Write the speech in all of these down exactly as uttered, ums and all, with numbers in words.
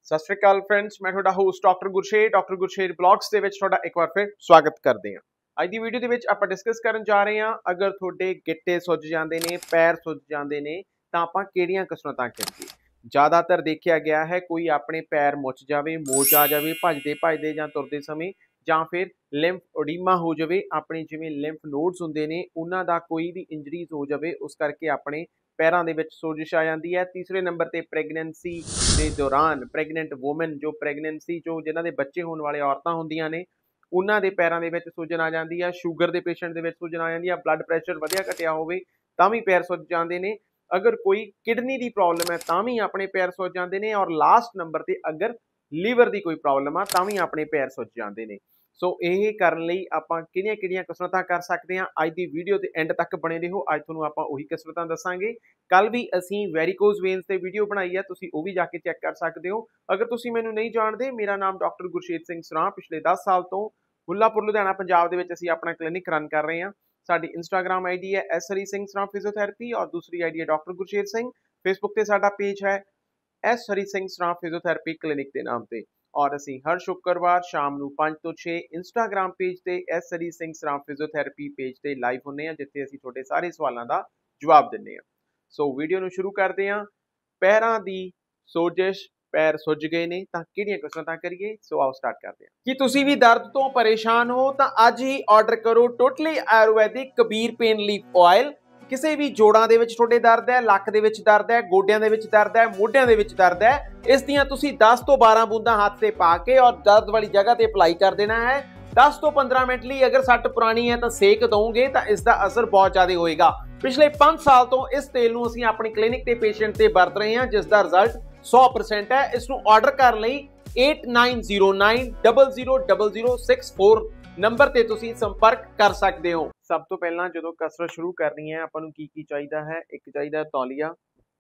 सत श्री अकाल फ्रेंड्स, मैं ਤੁਹਾਡਾ host doctor Gursher doctor Gursher blogs ਦੇ ਵਿੱਚ ਤੁਹਾਡਾ ਇੱਕ ਵਾਰ ਫਿਰ ਸਵਾਗਤ ਕਰਦੇ ਹਾਂ। ਅੱਜ ਦੀ ਵੀਡੀਓ ਦੇ ਵਿੱਚ ਆਪਾਂ ਡਿਸਕਸ ਕਰਨ ਜਾ ਰਹੇ ਹਾਂ, ਅਗਰ ਤੁਹਾਡੇ ਗਿੱਟੇ ਸੁੱਜ ਜਾਂਦੇ ਨੇ, ਪੈਰ ਸੁੱਜ ਜਾਂਦੇ ਨੇ ਤਾਂ ਆਪਾਂ ਕਿਹੜੀਆਂ ਕਸਰਤਾਂ ਕਰੀਏ। ਜ਼ਿਆਦਾਤਰ ਦੇਖਿਆ ਗਿਆ ਹੈ ਕੋਈ ਆਪਣੇ ਪੈਰ ਮੁੱਚ ਜਾਵੇ, ਮੋਚ ਆ ਜਾਵੇ ਭੱਜਦੇ ਭੱਜਦੇ ਜਾਂ ਤੁਰਦੇ ਸਮੇਂ, ਜਾਂ ਫਿਰ ਲਿੰਫ ਓਡੀਮਾ ਹੋ ਜਾਵੇ, ਆਪਣੇ ਜਿਵੇਂ ਲਿੰਫ ਨੋਡਸ ਹੁੰਦੇ ਨੇ ਉਹਨਾਂ ਦਾ ਕੋਈ ਵੀ ਇੰਜਰੀਜ਼ ਹੋ ਜਾਵੇ, ਉਸ ਕਰਕੇ ਆਪਣੇ ਪੈਰਾਂ ਦੇ ਵਿੱਚ ਸੋਜਿਸ਼ ਆ ਜਾਂਦੀ ਹੈ। ਤੀਸਰੇ ਨੰਬਰ ਤੇ ਪ੍ਰੈਗਨੈਂਸੀ ਦੇ ਦੌਰਾਨ ਪ੍ਰੈਗਨੈਂਟ ਵੂਮਨ ਜੋ ਪ੍ਰੈਗਨੈਂਸੀ ਜੋ ਜਿਨ੍ਹਾਂ ਦੇ ਬੱਚੇ ਹੋਣ ਵਾਲੇ ਔਰਤਾਂ ਹੁੰਦੀਆਂ ਨੇ ਉਹਨਾਂ ਦੇ ਪੈਰਾਂ ਦੇ ਵਿੱਚ ਸੁੱਜਣ ਆ ਜਾਂਦੀ ਹੈ। ਸ਼ੂਗਰ ਦੇ ਪੇਸ਼ੈਂਟ ਦੇ ਵਿੱਚ ਸੁੱਜਣ ਆ ਜਾਂਦੀ ਹੈ। ਬਲੱਡ ਪ੍ਰੈਸ਼ਰ ਵਧਿਆ ਘਟਿਆ ਹੋਵੇ ਤਾਂ ਵੀ ਪੈਰ ਸੁੱਜ ਜਾਂਦੇ ਨੇ। ਅਗਰ ਕੋਈ ਕਿਡਨੀ ਦੀ ਪ੍ਰੋਬਲਮ ਹੈ ਤਾਂ ਵੀ ਆਪਣੇ ਪੈਰ ਸੁੱਜ ਜਾਂਦੇ ਨੇ। ਔਰ ਲਾਸਟ ਨੰਬਰ ਤੇ ਅਗਰ ਲੀਵਰ ਦੀ ਕੋਈ ਪ੍ਰੋਬਲਮ ਆ ਤਾਂ ਵੀ ਆਪਣੇ ਪੈਰ ਸੁੱਜ ਜਾਂਦੇ ਨੇ। ਸੋ ਇਹ ਕਰਨ ਲਈ ਆਪਾਂ ਕਿਹੜੀਆਂ ਕਿਹੜੀਆਂ ਕਸਰਤਾਂ ਕਰ ਸਕਦੇ ਹਾਂ। ਅੱਜ ਦੀ ਵੀਡੀਓ ਦੇ ਐਂਡ ਤੱਕ ਬਣੇ ਰਹੋ। ਅੱਜ ਤੁਹਾਨੂੰ ਆਪਾਂ ਉਹੀ ਕਸਰਤਾਂ ਦੱਸਾਂਗੇ। ਕੱਲ ਵੀ ਅਸੀਂ ਵੈਰੀਕੋਜ਼ ਵੇਨਸ ਤੇ ਵੀਡੀਓ ਬਣਾਈ ਹੈ, ਤੁਸੀਂ ਉਹ ਵੀ ਜਾ ਕੇ ਚੈੱਕ ਕਰ ਸਕਦੇ ਹੋ। ਅਗਰ ਤੁਸੀਂ ਮੈਨੂੰ ਨਹੀਂ ਜਾਣਦੇ, ਮੇਰਾ ਨਾਮ ਡਾਕਟਰ ਗੁਰਸ਼ੇਰ ਸਿੰਘ ਸਰਾਂ। ਪਿਛਲੇ ਦਸ ਸਾਲ ਤੋਂ ਹੁੱਲਾਪੁਰ ਲੁਧਿਆਣਾ ਪੰਜਾਬ ਦੇ ਵਿੱਚ ਅਸੀਂ ਆਪਣਾ ਕਲੀਨਿਕ ਰਨ ਕਰ ਰਹੇ ਹਾਂ। ਸਾਡੀ ਇੰਸਟਾਗ੍ਰਾਮ ਆਈ ਡੀ ਹੈ ਐਸ ਹਰੀ ਸਿੰਘ ਸਰਾਂ ਫਿਜ਼ੀਓਥੈਰੇਪੀ ਔਰ ਦੂਸਰੀ ਆਈ ਡੀ ਹੈ ਡਾਕਟਰ ਗੁਰਸ਼ੇਰ ਸਿੰਘ। ਫੇਸਬੁੱਕ ਤੇ ਸਾਡਾ ਪੇਜ ਹੈ S Hari Singh Sran physiotherapy clinic ਦੇ ਨਾਮ ਤੇ। ਔਰ ਅਸੀਂ ਹਰ ਸ਼ੁੱਕਰਵਾਰ ਸ਼ਾਮ ਨੂੰ ਪੰਜ ਤੋਂ ਛੇ ਇੰਸਟਾਗ੍ਰਾਮ ਪੇਜ ਤੇ S Hari Singh Sran physiotherapy page ਤੇ ਲਾਈਵ ਹੁੰਦੇ ਹਾਂ, ਜਿੱਥੇ ਅਸੀਂ ਤੁਹਾਡੇ ਸਾਰੇ ਸਵਾਲਾਂ ਦਾ ਜਵਾਬ ਦਿੰਦੇ ਹਾਂ। ਸੋ ਵੀਡੀਓ ਨੂੰ ਸ਼ੁਰੂ ਕਰਦੇ ਹਾਂ। ਪੈਰਾਂ ਦੀ ਸੋਜਿਸ਼, ਪੈਰ ਸੁੱਜ ਗਏ ਨੇ ਤਾਂ ਕਿਹੜੀਆਂ ਕਸਰਤਾਂ ਕਰੀਏ। ਸੋ ਆਓ ਸਟਾਰਟ ਕਰਦੇ ਹਾਂ। ਕੀ ਤੁਸੀਂ ਵੀ ਦਰਦ ਤੋਂ ਪਰੇਸ਼ਾਨ ਹੋ ਤਾਂ ਅੱਜ ਹੀ ਆਰਡਰ ਕਰੋ totally Ayurvedic Kabir pain leaf oil. ਕਿਸੇ ਵੀ ਜੋੜਾਂ ਦੇ ਵਿੱਚ ਤੁਹਾਡੇ ਦਰਦ ਹੈ, ਲੱਕ ਦੇ ਵਿੱਚ ਦਰਦ ਹੈ, ਗੋਡਿਆਂ ਦੇ ਵਿੱਚ ਦਰਦ ਹੈ, ਮੋਢਿਆਂ ਦੇ ਵਿੱਚ ਦਰਦ ਹੈ, ਇਸ ਦੀਆਂ ਤੁਸੀਂ ਦਸ ਤੋਂ ਬਾਰਾਂ ਬੂੰਦਾਂ ਹੱਥ ਤੇ ਪਾ ਕੇ ਔਰ ਦਰਦ ਵਾਲੀ ਜਗ੍ਹਾ ਤੇ ਅਪਲਾਈ ਕਰ ਦੇਣਾ ਹੈ। ਦਸ ਤੋਂ ਪੰਦਰਾਂ ਮਿੰਟ ਲਈ ਅਗਰ ਸੱਟ ਪੁਰਾਣੀ ਹੈ ਤਾਂ ਸੇਕ ਦਓਗੇ ਤਾਂ ਇਸ ਦਾ ਅਸਰ ਬਹੁਤ ਜ਼ਿਆਦਾ ਹੋਏਗਾ। ਪਿਛਲੇ ਪੰਜ ਸਾਲ ਤੋਂ ਇਸ ਤੇਲ ਨੂੰ ਅਸੀਂ ਆਪਣੀ ਕਲੀਨਿਕ ਤੇ ਪੇਸ਼ੈਂਟ ਤੇ ਵਰਤ ਰਹੇ ਹਾਂ, ਜਿਸ ਦਾ ਰਿਜ਼ਲਟ ਸੌ ਪਰਸੈਂਟ ਹੈ। ਇਸ ਨੂੰ ਆਰਡਰ ਕਰਨ ਲਈ eight nine zero nine zero zero zero zero six four number ਤੇ ਤੁਸੀਂ ਸੰਪਰਕ ਕਰ ਸਕਦੇ ਹੋ। ਸਭ ਤੋਂ ਪਹਿਲਾਂ ਜਦੋਂ ਕਸਰਤ ਸ਼ੁਰੂ ਕਰਨੀ ਹੈ ਆਪਾਂ ਨੂੰ ਕੀ ਕੀ ਚਾਹੀਦਾ ਹੈ। ਇੱਕ ਚਾਹੀਦਾ ਤੌਲੀਆ,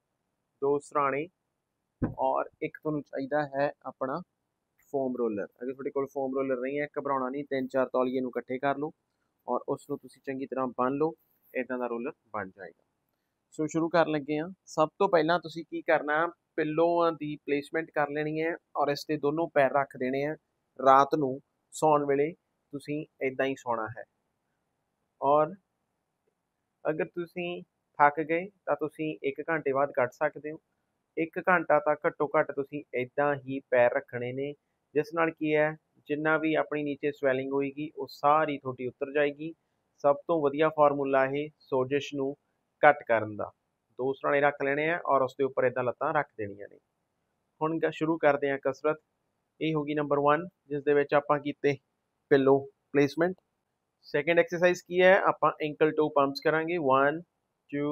ਦੋ ਸਰਾਣੇ ਔਰ ਇੱਕ ਤੁਹਾਨੂੰ ਚਾਹੀਦਾ ਹੈ ਆਪਣਾ ਫੋਮ ਰੋਲਰ। ਅਗਰ ਤੁਹਾਡੇ ਕੋਲ ਫੋਮ ਰੋਲਰ ਨਹੀਂ ਹੈ, ਘਬਰਾਉਣਾ ਨਹੀਂ, ਤਿੰਨ ਚਾਰ ਤੌਲੀਏ ਨੂੰ ਇਕੱਠੇ ਕਰ ਲਓ ਔਰ ਉਸ ਨੂੰ ਤੁਸੀਂ ਚੰਗੀ ਤਰ੍ਹਾਂ ਬੰਨ ਲਓ। ਇੱਦਾਂ ਦਾ ਰੋਲਰ ਬਣ ਜਾਏਗਾ। ਸੋ ਸ਼ੁਰੂ ਕਰਨ ਲੱਗੇ ਹਾਂ। ਸਭ ਤੋਂ ਪਹਿਲਾਂ ਤੁਸੀਂ ਕੀ ਕਰਨਾ, ਪਿੱਲੋਆਂ ਦੀ ਪਲੇਸਮੈਂਟ ਕਰ ਲੈਣੀ ਹੈ ਔਰ ਇਸ ਤੇ ਦੋਨੋਂ ਪੈਰ ਰੱਖ ਦੇਣੇ ਆ। ਰਾਤ ਨੂੰ ਸੌਣ ਵੇਲੇ ਤੁਸੀਂ ਇੱਦਾਂ ਹੀ ਸੌਣਾ ਹੈ। ਔਰ ਅਗਰ ਤੁਸੀਂ ਥੱਕ ਗਏ ਤਾਂ ਤੁਸੀਂ ਇੱਕ ਘੰਟੇ ਬਾਅਦ ਕੱਢ ਸਕਦੇ ਹੋ। ਇੱਕ ਘੰਟਾ ਤਾਂ ਘੱਟੋ ਘੱਟ ਤੁਸੀਂ ਇੱਦਾਂ ਹੀ ਪੈਰ ਰੱਖਣੇ ਨੇ, ਜਿਸ ਨਾਲ ਕੀ ਹੈ ਜਿੰਨਾ ਵੀ ਆਪਣੀ ਨੀਚੇ ਸਵੈਲਿੰਗ ਹੋਏਗੀ ਉਹ ਸਾਰੀ ਤੁਹਾਡੀ ਉਤਰ ਜਾਏਗੀ। ਸਭ ਤੋਂ ਵਧੀਆ ਫਾਰਮੂਲਾ ਇਹ ਸੋਜਿਸ਼ ਨੂੰ ਘੱਟ ਕਰਨ ਦਾ। ਦੋ ਸਰਾਣੇ ਰੱਖ ਲੈਣੇ ਆ ਔਰ ਉਸ ਦੇ ਉੱਪਰ ਇੱਦਾਂ ਲੱਤਾਂ ਰੱਖ ਦੇਣੀਆਂ ਨੇ। ਹੁਣ ਸ਼ੁਰੂ ਕਰਦੇ ਹਾਂ ਕਸਰਤ। ਇਹ ਹੋ ਗਈ ਨੰਬਰ ਵਨ, ਜਿਸ ਦੇ ਵਿੱਚ ਆਪਾਂ ਕੀਤੇ ਪਿੱਲੋ ਪਲੇਸਮੈਂਟ। ਸੈਕਿੰਡ ਐਕਸਰਸਾਈਜ਼ ਕੀ ਹੈ, ਆਪਾਂ ਐਂਕਲ ਟੋ ਪੰਪਸ ਕਰਾਂਗੇ। one two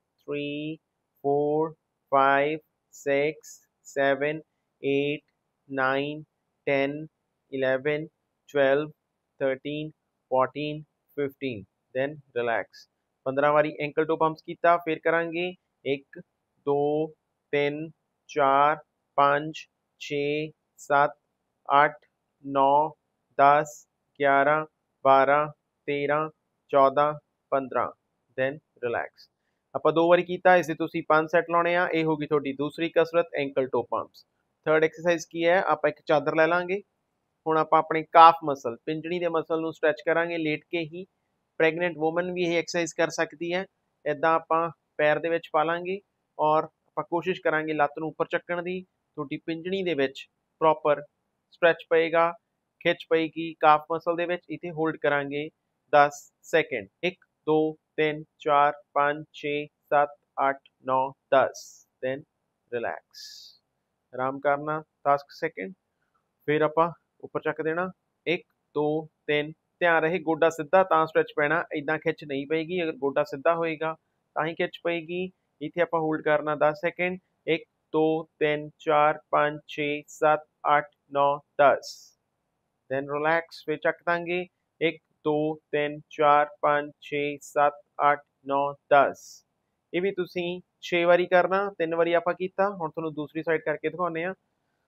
three four five six seven eight nine ten eleven twelve thirteen fourteen fifteen then relax। ਪੰਦਰਾਂ ਵਾਰੀ ਐਂਕਲ ਟੋ ਪੰਪਸ ਕੀਤਾ। ਫਿਰ ਕਰਾਂਗੇ ਇੱਕ ਦੋ ਤਿੰਨ ਚਾਰ ਪੰਜ ਛੇ ਸੱਤ ਅੱਠ ਨੌ ਦਸ ਗਿਆਰਾਂ ਬਾਰਾਂ ਤੇਰਾਂ ਚੌਦਾਂ ਪੰਦਰਾਂ ਦੈਨ ਰਿਲੈਕਸ। ਆਪਾਂ ਦੋ ਵਾਰੀ ਕੀਤਾ, ਇਸ ਦੇ ਤੁਸੀਂ ਪੰਜ ਸੈੱਟ ਲਾਉਣੇ ਆ। ਇਹ ਹੋ ਗਈ ਤੁਹਾਡੀ ਦੂਸਰੀ ਕਸਰਤ ankle toe pumps. Third exercise ਕੀ ਹੈ, ਆਪਾਂ ਇੱਕ ਚਾਦਰ ਲੈ ਲਾਂਗੇ। ਹੁਣ ਆਪਾਂ ਆਪਣੇ ਕਾਫ ਮਸਲ, ਪਿੰਜਣੀ ਦੇ ਮਸਲ ਨੂੰ ਸਟ੍ਰੈਚ ਕਰਾਂਗੇ ਲੇਟ ਕੇ ਹੀ। ਪ੍ਰੈਗਨੈਂਟ ਵੂਮਨ ਵੀ ਇਹ ਐਕਸਰਸਾਈਜ਼ ਕਰ ਸਕਦੀ ਹੈ। ਇੱਦਾਂ ਆਪਾਂ ਪੈਰ ਦੇ ਵਿੱਚ ਪਾ ਲਾਂਗੇ ਔਰ ਆਪਾਂ ਕੋਸ਼ਿਸ਼ ਕਰਾਂਗੇ ਲੱਤ ਨੂੰ ਉੱਪਰ ਚੱਕਣ ਦੀ। ਤੁਹਾਡੀ ਪਿੰਜਣੀ ਦੇ ਵਿੱਚ ਪ੍ਰੋਪਰ ਸਟ੍ਰੈਚ ਪਏਗਾ, ਖਿੱਚ ਪਏਗੀ ਕਾਫ ਮਸਲ ਦੇ ਵਿੱਚ। ਇੱਥੇ ਹੋਲਡ ਕਰਾਂਗੇ ਦਸ ਸੈਕਿੰਡ। ਇੱਕ ਦੋ ਤਿੰਨ ਚਾਰ ਪੰਜ ਛੇ ਸੱਤ ਅੱਠ ਨੌ ਦਸ ਦੈਨ ਰਿਲੈਕਸ। ਆਰਾਮ ਕਰਨਾ ਦਸ ਸੈਕਿੰਡ। ਫਿਰ ਆਪਾਂ ਉੱਪਰ ਚੱਕ ਦੇਣਾ। ਇੱਕ ਦੋ ਤਿੰਨ। ਧਿਆਨ ਰਹੇ ਗੋਡਾ ਸਿੱਧਾ ਤਾਂ ਸਟ੍ਰੈਚ ਪੈਣਾ, ਇੱਦਾਂ ਖਿੱਚ ਨਹੀਂ ਪਏਗੀ। ਅਗਰ ਗੋਡਾ ਸਿੱਧਾ ਹੋਏਗਾ ਤਾਂ ਹੀ ਖਿੱਚ ਪਏਗੀ। ਇੱਥੇ ਆਪਾਂ ਹੋਲਡ ਕਰਨਾ ਦਸ ਸੈਕਿੰਡ। ਇੱਕ ਦੋ ਤਿੰਨ ਚਾਰ ਪੰਜ ਛੇ ਸੱਤ ਅੱਠ ਨੌ ਦਸ ਦੈਨ ਰਿਲੈਕਸ। ਫਿਰ ਚੱਕ ਦਾਂਗੇ ਇੱਕ ਦੋ ਤਿੰਨ ਚਾਰ ਪੰਜ ਛੇ ਸੱਤ ਅੱਠ ਨੌ ਦਸ। ਇਹ ਵੀ ਤੁਸੀਂ ਛੇ ਵਾਰੀ ਕਰਨਾ, ਤਿੰਨ ਵਾਰੀ ਆਪਾਂ ਕੀਤਾ। ਹੁਣ ਤੁਹਾਨੂੰ ਦੂਸਰੀ ਸਾਈਡ ਕਰਕੇ ਦਿਖਾਉਂਦੇ ਹਾਂ।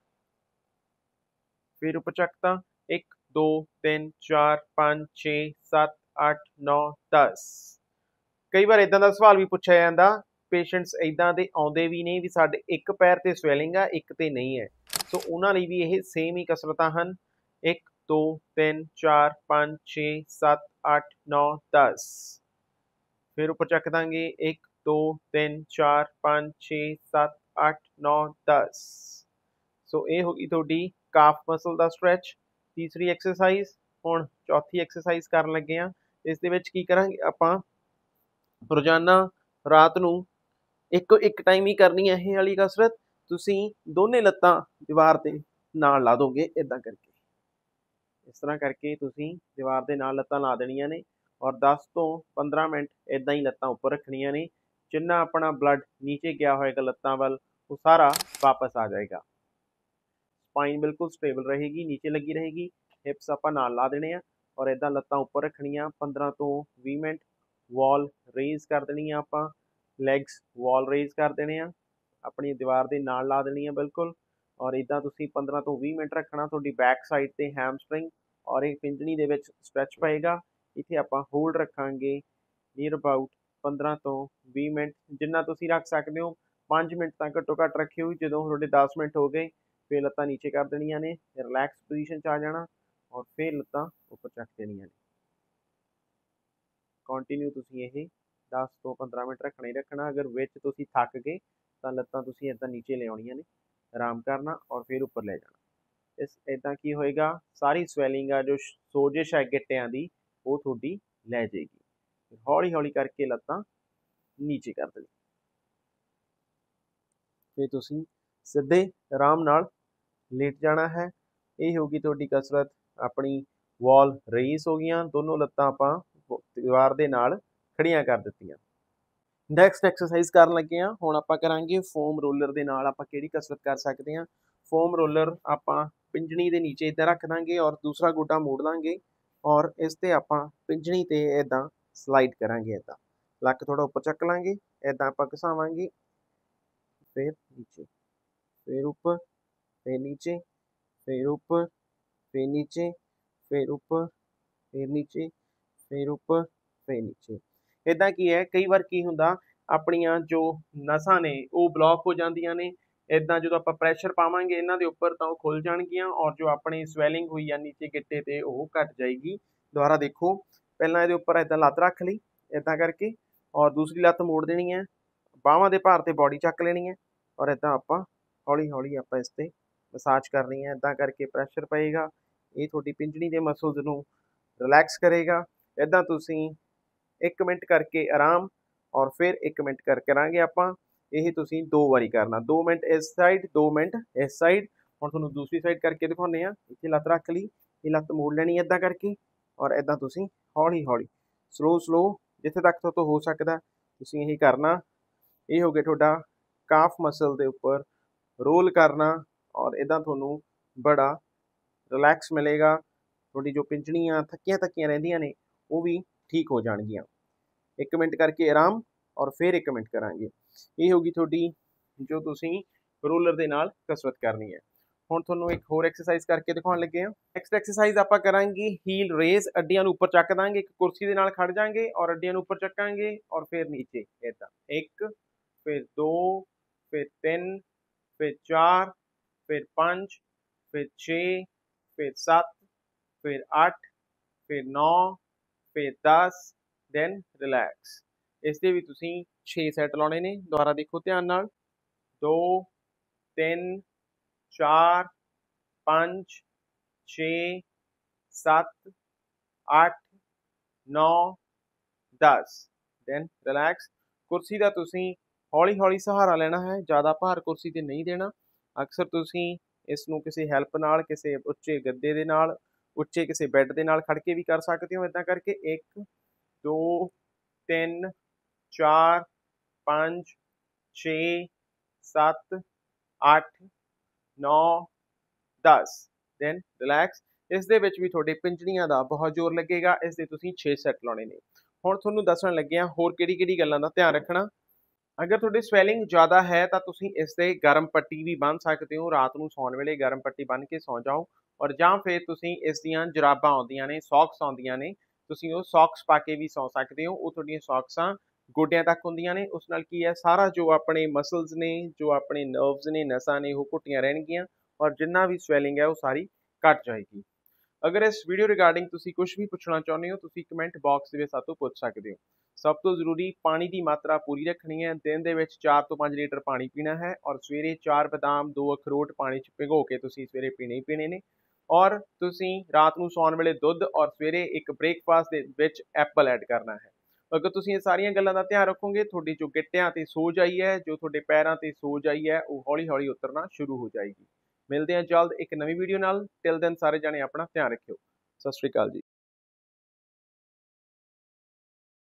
ਫਿਰ ਉੱਪਰ ਚੱਕਤਾ ਇੱਕ ਦੋ ਤਿੰਨ ਚਾਰ ਪੰਜ ਛੇ ਸੱਤ ਅੱਠ ਨੌ ਦਸ। ਕਈ ਵਾਰ ਇੱਦਾਂ ਦਾ ਸਵਾਲ ਵੀ ਪੁੱਛਿਆ ਜਾਂਦਾ, ਪੇਸ਼ੈਂਟਸ ਇੱਦਾਂ ਦੇ ਆਉਂਦੇ ਵੀ ਨੇ ਵੀ ਸਾਡੇ ਇੱਕ ਪੈਰ ਤੇ ਸਵੈਲਿੰਗ ਆ, ਇੱਕ ਤੇ ਨਹੀਂ ਹੈ। ਸੋ ਉਹਨਾਂ ਲਈ ਵੀ ਇਹ ਸੇਮ ਹੀ ਕਸਰਤਾਂ ਹਨ। ਇੱਕ ਦੋ ਤਿੰਨ ਚਾਰ ਪੰਜ ਛੇ ਸੱਤ ਅੱਠ ਨੌ ਦਸ। ਫਿਰ ਉੱਪਰ ਚੱਕ ਦਾਂਗੇ ਇੱਕ ਦੋ ਤਿੰਨ ਚਾਰ ਪੰਜ ਛੇ ਸੱਤ ਅੱਠ ਨੌ ਦਸ। ਸੋ ਇਹ ਹੋ ਗਈ ਤੁਹਾਡੀ ਕਾਫ ਮਸਲ ਦਾ ਸਟ੍ਰੈਚ। ਤੀਸਰੀ ਐਕਸਰਸਾਈਜ਼। ਹੁਣ ਚੌਥੀ ਐਕਸਰਸਾਈਜ਼ ਕਰਨ ਲੱਗੇ ਹਾਂ। ਇਸ ਦੇ ਵਿੱਚ ਕੀ ਕਰਾਂਗੇ ਆਪਾਂ, ਰੋਜ਼ਾਨਾ ਰਾਤ ਨੂੰ ਇੱਕੋ ਇੱਕ ਟਾਈਮ ਹੀ ਕਰਨੀ ਹੈ ਇਹ ਵਾਲੀ ਕਸਰਤ। ਤੁਸੀਂ ਦੋਨੇ ਲੱਤਾਂ ਦੀਵਾਰ ਦੇ ਨਾਲ ਲਾ ਦੋਗੇ ਇੱਦਾਂ ਕਰਕੇ। ਇਸ ਤਰ੍ਹਾਂ ਕਰਕੇ ਤੁਸੀਂ ਦੀਵਾਰ ਦੇ ਨਾਲ ਲੱਤਾਂ ਲਾ ਦੇਣੀਆਂ ਨੇ ਔਰ ਦਸ ਤੋਂ ਪੰਦਰਾਂ ਮਿੰਟ ਇੱਦਾਂ ਹੀ ਲੱਤਾਂ ਉੱਪਰ ਰੱਖਣੀਆਂ ਨੇ। ਜਿੰਨਾ ਆਪਣਾ ਬਲੱਡ ਨੀਚੇ ਗਿਆ ਹੋਏਗਾ ਲੱਤਾਂ ਵੱਲ, ਉਹ ਸਾਰਾ ਵਾਪਸ ਆ ਜਾਏਗਾ। ਸਪਾਈਨ ਬਿਲਕੁਲ ਸਟੇਬਲ ਰਹੇਗੀ, ਨੀਚੇ ਲੱਗੀ ਰਹੇਗੀ। ਹਿਪਸ ਆਪਾਂ ਨਾਲ ਲਾ ਦੇਣੇ ਆ ਔਰ ਇੱਦਾਂ ਲੱਤਾਂ ਉੱਪਰ ਰੱਖਣੀਆਂ ਪੰਦਰਾਂ ਤੋਂ ਵੀਹ ਮਿੰਟ। ਵਾਲ ਰੇਜ਼ ਕਰ ਦੇਣੀ ਆ ਆਪਾਂ, ਲੈਗਸ ਵਾਲ ਰੇਜ਼ ਕਰ ਦੇਣੇ ਆ, ਆਪਣੀ ਦੀਵਾਰ ਦੇ ਨਾਲ ਲਾ ਦੇਣੀ ਆ ਬਿਲਕੁਲ। ਔਰ ਇੱਦਾਂ ਤੁਸੀਂ ਪੰਦਰਾਂ ਤੋਂ ਵੀਹ ਮਿੰਟ ਰੱਖਣਾ। ਤੁਹਾਡੀ ਬੈਕ ਸਾਈਡ 'ਤੇ ਹੈਮਸਟਰਿੰਗ ਔਰ ਇਹ ਪਿੰਜਣੀ ਦੇ ਵਿੱਚ ਸਟ੍ਰੈਚ ਪਏਗਾ। ਇੱਥੇ ਆਪਾਂ ਹੋਲਡ ਰੱਖਾਂਗੇ ਨੀਅਰ ਅਬਾਊਟ ਪੰਦਰਾਂ ਤੋਂ ਵੀਹ ਮਿੰਟ, ਜਿੰਨਾ ਤੁਸੀਂ ਰੱਖ ਸਕਦੇ ਹੋ। ਪੰਜ ਮਿੰਟ ਤਾਂ ਘੱਟੋ ਘੱਟ ਰੱਖਿਓ। ਜਦੋਂ ਤੁਹਾਡੇ ਦਸ ਮਿੰਟ ਹੋ ਗਏ ਫਿਰ ਲੱਤਾਂ ਨੀਚੇ ਕਰ ਦੇਣੀਆਂ ਨੇ, ਰਿਲੈਕਸ ਪੋਜੀਸ਼ਨ 'ਚ ਆ ਜਾਣਾ ਔਰ ਫਿਰ ਲੱਤਾਂ ਉੱਪਰ ਚੱਕ ਦੇਣੀਆਂ ਨੇ। ਕੰਟੀਨਿਊ ਤੁਸੀਂ ਇਹ ਦਸ ਤੋਂ ਪੰਦਰਾਂ ਮਿੰਟ ਰੱਖਣਾ ਹੀ ਰੱਖਣਾ। ਅਗਰ ਵਿੱਚ ਤੁਸੀਂ ਥੱਕ ਗਏ ਤਾਂ ਲੱਤਾਂ ਤੁਸੀਂ ਇੱਦਾਂ ਨੀਚੇ ਲਿਆਉਣੀਆਂ ਨੇ, ਆਰਾਮ ਕਰਨਾ ਔਰ ਫਿਰ ਉੱਪਰ ਲੈ ਜਾਣਾ। ਇਸ ਇੱਦਾਂ ਕੀ ਹੋਏਗਾ, ਸਾਰੀ ਸਵੈਲਿੰਗ ਆ ਜੋ ਸੋਜਿਸ਼ ਹੈ ਗਿੱਟਿਆਂ ਦੀ, ਉਹ ਤੁਹਾਡੀ ਲੈ ਜਾਏਗੀ। ਹੌਲੀ ਹੌਲੀ ਕਰਕੇ ਲੱਤਾਂ ਨੀਚੇ ਕਰ ਦੇਣੀ। ਫਿਰ ਤੁਸੀਂ ਸਿੱਧੇ ਆਰਾਮ ਨਾਲ ਲੇਟ ਜਾਣਾ ਹੈ। ਇਹ ਹੋਗੀ ਤੁਹਾਡੀ ਕਸਰਤ। ਆਪਣੀ ਵਾਲ ਰੇਜ਼ ਹੋ ਗਈਆਂ, ਦੋਨੋਂ ਲੱਤਾਂ ਆਪਾਂ ਦੀਵਾਰ ਦੇ ਨਾਲ ਖੜੀਆਂ ਕਰ ਦਿੱਤੀਆਂ। ਨੈਕਸਟ ਐਕਸਰਸਾਈਜ਼ ਕਰਨ ਲੱਗੇ ਹਾਂ। ਹੁਣ ਆਪਾਂ ਕਰਾਂਗੇ ਫੋਮ ਰੋਲਰ ਦੇ ਨਾਲ ਆਪਾਂ ਕਿਹੜੀ ਕਸਰਤ ਕਰ ਸਕਦੇ ਹਾਂ। ਫੋਮ ਰੋਲਰ ਆਪਾਂ ਪਿੰਜਣੀ ਦੇ ਨੀਚੇ ਇੱਦਾਂ ਰੱਖ ਦਾਂਗੇ ਔਰ ਦੂਸਰਾ ਗੋਡਾ ਮੋੜ ਦਾਂਗੇ ਔਰ ਇਸ 'ਤੇ ਆਪਾਂ ਪਿੰਜਣੀ 'ਤੇ ਇੱਦਾਂ ਸਲਾਈਡ ਕਰਾਂਗੇ। ਇੱਦਾਂ ਲੱਕ ਥੋੜ੍ਹਾ ਉੱਪਰ ਚੱਕ ਲਾਂਗੇ, ਇੱਦਾਂ ਆਪਾਂ ਘਸਾਵਾਂਗੇ, ਫਿਰ ਨੀਚੇ, ਫਿਰ ਉੱਪਰ, ਫਿਰ ਨੀਚੇ, ਫਿਰ ਉੱਪਰ, ਫਿਰ ਨੀਚੇ, ਫਿਰ ਉੱਪਰ, ਫਿਰ ਨੀਚੇ, ਫਿਰ ਉੱਪਰ, ਫਿਰ ਨੀਚੇ। ਇੱਦਾਂ ਕੀ ਹੈ, ਕਈ ਵਾਰ ਕੀ ਹੁੰਦਾ ਆਪਣੀਆਂ ਜੋ ਨਸਾਂ ਨੇ ਉਹ ਬਲੌਕ ਹੋ ਜਾਂਦੀਆਂ ਨੇ। ਇੱਦਾਂ ਜਦੋਂ ਆਪਾਂ ਪ੍ਰੈਸ਼ਰ ਪਾਵਾਂਗੇ ਇਹਨਾਂ ਦੇ ਉੱਪਰ ਤਾਂ ਉਹ ਖੁੱਲ ਜਾਣਗੀਆਂ ਔਰ ਜੋ ਆਪਣੀ ਸਵੈਲਿੰਗ ਹੋਈ ਆ ਨੀਚੇ ਗਿੱਟੇ 'ਤੇ ਉਹ ਘੱਟ ਜਾਏਗੀ। ਦੁਬਾਰਾ ਦੇਖੋ, ਪਹਿਲਾਂ ਇਹਦੇ ਉੱਪਰ ਇੱਦਾਂ ਲੱਤ ਰੱਖ ਲਈ ਇੱਦਾਂ ਕਰਕੇ ਔਰ ਦੂਸਰੀ ਲੱਤ ਮੋੜ ਦੇਣੀ ਹੈ, ਬਾਹਾਂ ਦੇ ਭਾਰ 'ਤੇ ਬੋਡੀ ਚੱਕ ਲੈਣੀ ਹੈ ਔਰ ਇੱਦਾਂ ਆਪਾਂ ਹੌਲੀ ਹੌਲੀ ਆਪਾਂ ਇਸ 'ਤੇ ਮਸਾਜ ਕਰਨੀ ਹੈ। ਇੱਦਾਂ ਕਰਕੇ ਪ੍ਰੈਸ਼ਰ ਪਏਗਾ, ਇਹ ਤੁਹਾਡੀ ਪਿੰਜਣੀ ਦੇ ਮਸਲਸ ਨੂੰ ਰਿਲੈਕਸ ਕਰੇਗਾ। ਇੱਦਾਂ ਤੁਸੀਂ ਇੱਕ ਮਿੰਟ ਕਰਕੇ ਆਰਾਮ ਔਰ ਫਿਰ ਇੱਕ ਮਿੰਟ ਕਰ ਕਰਾਂਗੇ ਆਪਾਂ। ਇਹ ਤੁਸੀਂ ਦੋ ਵਾਰੀ ਕਰਨਾ, ਦੋ ਮਿੰਟ ਇਸ ਸਾਈਡ, ਦੋ ਮਿੰਟ ਇਸ ਸਾਈਡ। ਹੁਣ ਤੁਹਾਨੂੰ ਦੂਸਰੀ ਸਾਈਡ ਕਰਕੇ ਦਿਖਾਉਂਦੇ ਹਾਂ। ਇੱਥੇ ਲੱਤ ਰੱਖ ਲਈ, ਇਹ ਲੱਤ ਮੋੜ ਲੈਣੀ ਇੱਦਾਂ ਕਰਕੇ ਔਰ ਇੱਦਾਂ ਤੁਸੀਂ ਹੌਲੀ ਹੌਲੀ ਸਲੋ ਸਲੋ ਜਿੱਥੇ ਤੱਕ ਤੁਹਾਡੇ ਹੋ ਸਕਦਾ ਤੁਸੀਂ ਇਹ ਕਰਨਾ। ਇਹ ਹੋ ਗਿਆ ਤੁਹਾਡਾ ਕਾਫ ਮਸਲ ਦੇ ਉੱਪਰ ਰੋਲ ਕਰਨਾ ਔਰ ਇੱਦਾਂ ਤੁਹਾਨੂੰ ਬੜਾ ਰਿਲੈਕਸ ਮਿਲੇਗਾ। ਤੁਹਾਡੀ ਜੋ ਪਿੰਜਣੀਆਂ ਥੱਕੀਆਂ ਥੱਕੀਆਂ ਰਹਿੰਦੀਆਂ ਨੇ ਉਹ ਵੀ ਠੀਕ ਹੋ ਜਾਣਗੀਆਂ। ਇੱਕ ਮਿੰਟ ਕਰਕੇ ਆਰਾਮ ਔਰ ਫਿਰ ਇੱਕ ਮਿੰਟ ਕਰਾਂਗੇ। ਇਹ ਹੋਗੀ ਤੁਹਾਡੀ ਜੋ ਤੁਸੀਂ ਰੋਲਰ ਦੇ ਨਾਲ ਕਸਰਤ ਕਰਨੀ ਹੈ। ਹੁਣ ਤੁਹਾਨੂੰ ਇੱਕ ਹੋਰ ਐਕਸਰਸਾਈਜ਼ ਕਰਕੇ ਦਿਖਾਉਣ ਲੱਗੇ ਹਾਂ। ਨੈਕਸਟ ਐਕਸਰਸਾਈਜ਼ ਆਪਾਂ ਕਰਾਂਗੇ ਹੀਲ ਰੇਜ਼। ਅੱਡੀਆਂ ਨੂੰ ਉੱਪਰ ਚੱਕ ਦਾਂਗੇ, ਇੱਕ ਕੁਰਸੀ ਦੇ ਨਾਲ ਖੜ ਜਾਾਂਗੇ ਔਰ ਅੱਡੀਆਂ ਨੂੰ ਉੱਪਰ ਚੱਕਾਂਗੇ ਔਰ ਫਿਰ ਨੀਚੇ ਇੱਦਾਂ। ਇੱਕ, ਫਿਰ ਦੋ, ਫਿਰ ਤਿੰਨ, ਫਿਰ ਚਾਰ, ਫਿਰ ਪੰਜ, ਫਿਰ ਛੇ, ਫਿਰ ਸੱਤ, ਫਿਰ ਅੱਠ, ਫਿਰ ਨੌ, ਫਿਰ ਦਸ, ਦੈਨ ਰਿਲੈਕਸ। ਇਸ ਦੇ ਵੀ ਤੁਸੀਂ ਛੇ ਸੈੱਟ ਲਾਉਣੇ ਨੇ। ਦੁਬਾਰਾ ਦੇਖੋ ਧਿਆਨ ਨਾਲ, ਦੋ, ਤਿੰਨ, ਚਾਰ, ਪੰਜ, ਛੇ, ਸੱਤ, ਅੱਠ, ਨੌ, ਦਸ, ਦੈਨ ਰਿਲੈਕਸ। ਕੁਰਸੀ ਦਾ ਤੁਸੀਂ ਹੌਲੀ ਹੌਲੀ ਸਹਾਰਾ ਲੈਣਾ ਹੈ, ਜ਼ਿਆਦਾ ਭਾਰ ਕੁਰਸੀ 'ਤੇ ਨਹੀਂ ਦੇਣਾ। ਅਕਸਰ ਤੁਸੀਂ ਇਸ ਨੂੰ ਕਿਸੇ ਹੈਲਪ ਨਾਲ, ਕਿਸੇ ਉੱਚੇ ਗੱਦੇ ਦੇ ਨਾਲ, ਉੱਚੇ ਕਿਸੇ ਬੈੱਡ ਦੇ ਨਾਲ ਖੜ੍ਹ ਕੇ ਵੀ ਕਰ ਸਕਦੇ ਹੋ। ਇੱਦਾਂ ਕਰਕੇ ਇੱਕ, ਦੋ, ਤਿੰਨ, ਚਾਰ, ਪੰਜ, ਛੇ, ਸੱਤ, ਅੱਠ, ਨੌ, ਦਸ, ਦੈਨ ਰਿਲੈਕਸ। ਇਸ ਦੇ ਵਿੱਚ ਵੀ ਤੁਹਾਡੇ ਪਿੰਜਣੀਆਂ ਦਾ ਬਹੁਤ ਜ਼ੋਰ ਲੱਗੇਗਾ। ਇਸ ਦੇ ਤੁਸੀਂ ਛੇ ਸੈੱਟ ਲਾਉਣੇ ਨੇ। ਹੁਣ ਤੁਹਾਨੂੰ ਦੱਸਣ ਲੱਗੇ ਹਾਂ ਹੋਰ ਕਿਹੜੀ ਕਿਹੜੀ ਗੱਲਾਂ ਦਾ ਧਿਆਨ ਰੱਖਣਾ। ਅਗਰ ਤੁਹਾਡੀ ਸਵੈਲਿੰਗ ਜ਼ਿਆਦਾ ਹੈ ਤਾਂ ਤੁਸੀਂ ਇਸ 'ਤੇ ਗਰਮ ਪੱਟੀ ਵੀ ਬੰਨ੍ਹ ਸਕਦੇ ਹੋ। ਰਾਤ ਨੂੰ ਸੌਣ ਵੇਲੇ ਗਰਮ ਪੱਟੀ ਬੰਨ੍ਹ ਕੇ ਸੌਂ ਜਾਓ ਔਰ ਜਾਂ ਫਿਰ ਤੁਸੀਂ ਇਸ ਦੀਆਂ ਜੁਰਾਬਾਂ ਆਉਂਦੀਆਂ ਨੇ, ਸੌਕਸ ਆਉਂਦੀਆਂ ਨੇ, ਤੁਸੀਂ ਉਹ ਸੌਕਸ ਪਾ ਕੇ ਵੀ ਸੌਂ ਸਕਦੇ ਹੋ। ਉਹ ਤੁਹਾਡੀਆਂ ਸੌਕਸਾਂ ਗੋਡਿਆਂ ਤੱਕ ਹੁੰਦੀਆਂ ਨੇ। ਉਸ ਨਾਲ ਕੀ ਹੈ, ਸਾਰਾ ਜੋ ਆਪਣੇ ਮਸਲਸ ਨੇ, ਜੋ ਆਪਣੇ ਨਰਵਸ ਨੇ, ਨਸਾਂ ਨੇ, ਉਹ ਘੁੱਟੀਆਂ ਰਹਿਣਗੀਆਂ और जिन्ना भी swelling है वो सारी घट जाएगी। अगर इस वीडियो रिगार्डिंग तुसी कुछ भी पुछना चाਹੁੰਦੇ हो तुसी कमेंट बॉक्स ਦੇ ਵਿੱਚ ਸਾਤੋਂ ਪੁੱਛ ਸਕਦੇ ਹੋ। सब तो जरूरी पानी की मात्रा पूरी रखनी है। दिन ਦੇ ਵਿੱਚ चार तो पाँच लीटर पानी पीना है और सवेरे चार बादाम दो अखरोट पानी च भिगो के तुसी सवेरे पीने ही पीने ने और तुसी रात ਨੂੰ ਸੌਣ ਵੇਲੇ ਦੁੱਧ और सवेरे एक ब्रेकफास्ट ਦੇ ਵਿੱਚ एप्पल ऐड करना है। अगर तुसी ਇਹ ਸਾਰੀਆਂ ਗੱਲਾਂ ਦਾ ਧਿਆਨ ਰੱਖੋਗੇ ਤੁਹਾਡੀ ਜੋ ਗਿੱਟਿਆਂ ਤੇ ਸੋਜ ਆਈ ਹੈ ਜੋ ਤੁਹਾਡੇ ਪੈਰਾਂ ਤੇ ਸੋਜ ਆਈ ਹੈ ਉਹ ਹੌਲੀ ਹੌਲੀ ਉਤਰਨਾ ਸ਼ੁਰੂ ਹੋ ਜਾਏਗੀ। ਮਿਲਦੇ ਹਾਂ ਜਲਦ ਇੱਕ ਨਵੀਂ ਵੀਡੀਓ ਨਾਲ। ਟਿਲ ਦਿਨ ਸਾਰੇ ਜਾਣੇ ਆਪਣਾ ਧਿਆਨ ਰੱਖਿਓ। ਸਤਿ ਸ਼੍ਰੀ ਅਕਾਲ ਜੀ।